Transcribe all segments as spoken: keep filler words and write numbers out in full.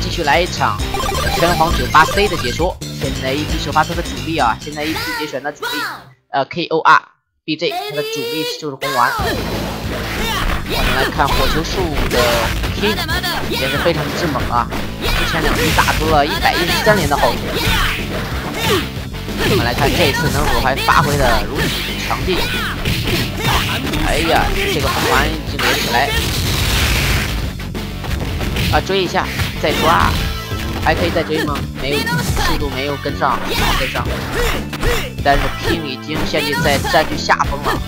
继续来一场拳皇九八 C 的解说。现在一 P 首发出的主力啊，现在一 P 节选的主力，呃 K O R B J， 它的主力就是红丸。我们来看火球术的 King 也是非常之猛啊，之前两局打出了一百一十三连的好球。我们来看这次能否还发挥的如此强劲。哎呀，这个红丸已经连起来。啊，追一下，再抓，还可以再追吗？没有，速度没有跟上，没有跟上。但是 King 已经现在在占据下风了。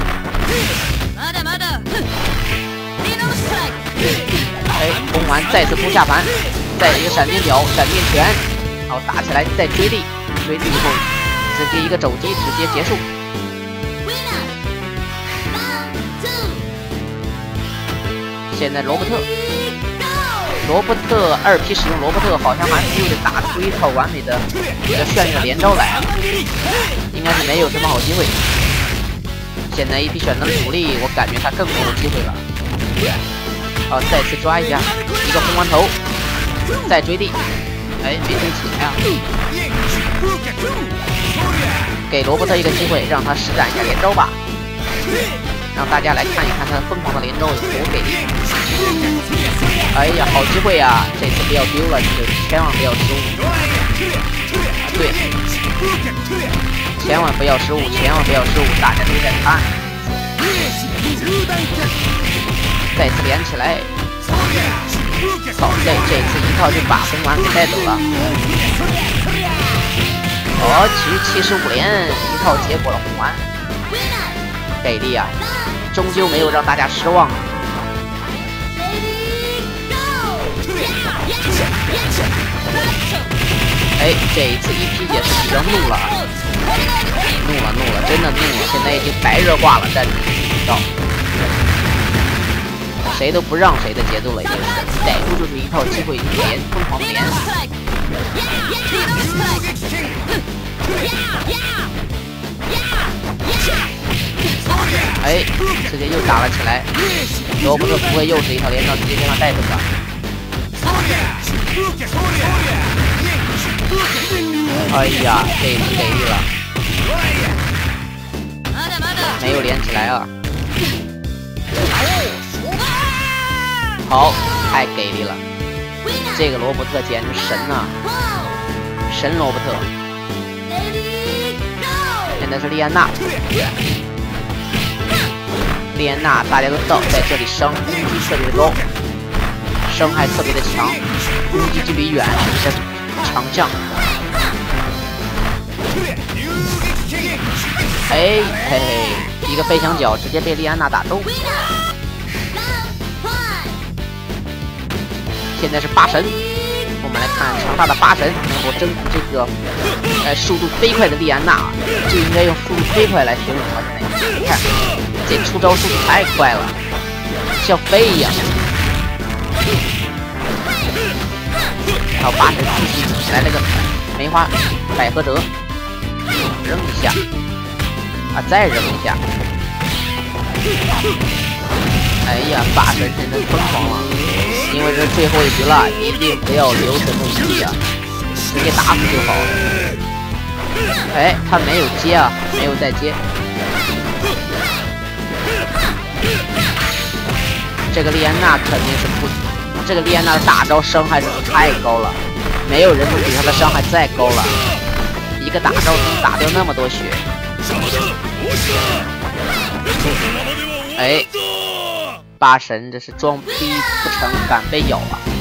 哎，红丸再次扑下盘，再一个闪电脚、闪电拳，好打起来，再追力，追力以后直接一个肘击，直接结束。现在罗伯特。罗伯特二 P 使用罗伯特，好像还没有打出一套完美的一个炫耀连招来，应该是没有什么好机会。现在一 P 选择主力，我感觉他更没有机会了。好，再次抓一下，一个红丸头，再追地，哎，没追起来啊！给罗伯特一个机会，让他施展一下连招吧，让大家来看一看他疯狂的连招有多给力。哎呀，好机会啊！这次不要丢了，就是千万不要失误。对，千万不要失误，千万不要失误，大家都在看。再次连起来，好，这这次一套就把红丸给带走了。哦，其实七十五连一套结果了红丸，给力啊！终究没有让大家失望。哎，这一次一 P 也是比较怒了，怒了怒了，真的怒了！现在已经白热化了，战术到谁都不让谁的节奏了，已经是逮住就是一套机会，连疯狂连。哎，直接又打了起来，罗伯特不会又是一套连招，直接将他带走了。哎呀，这一次给力了，没有连起来啊！好，太给力了，这个罗伯特简直神啊，神罗伯特！现在是莉安娜，莉安娜大家都知道，在这里伤攻击特别高。伤害特别的强，攻击距离远，是强将。哎嘿嘿，一个飞翔脚直接被莉安娜打中。现在是八神，我们来看强大的八神能否征服这个呃速度飞快的莉安娜，就应该用速度飞快来形容了。你看，这出招速度太快了，像飞一样。好，八神继续来了个梅花百合折，扔一下，啊，再扔一下。哎呀，八神真的疯狂了，因为这是最后一局了，一定不要留神怒气啊，直接打死就好。哎，他没有接啊，没有再接。这个莉安娜肯定是不。这个莉安娜的大招伤害是太高了，没有人能比她的伤害再高了。一个大招能打掉那么多血。哎，八神这是装逼不成，反被咬啊！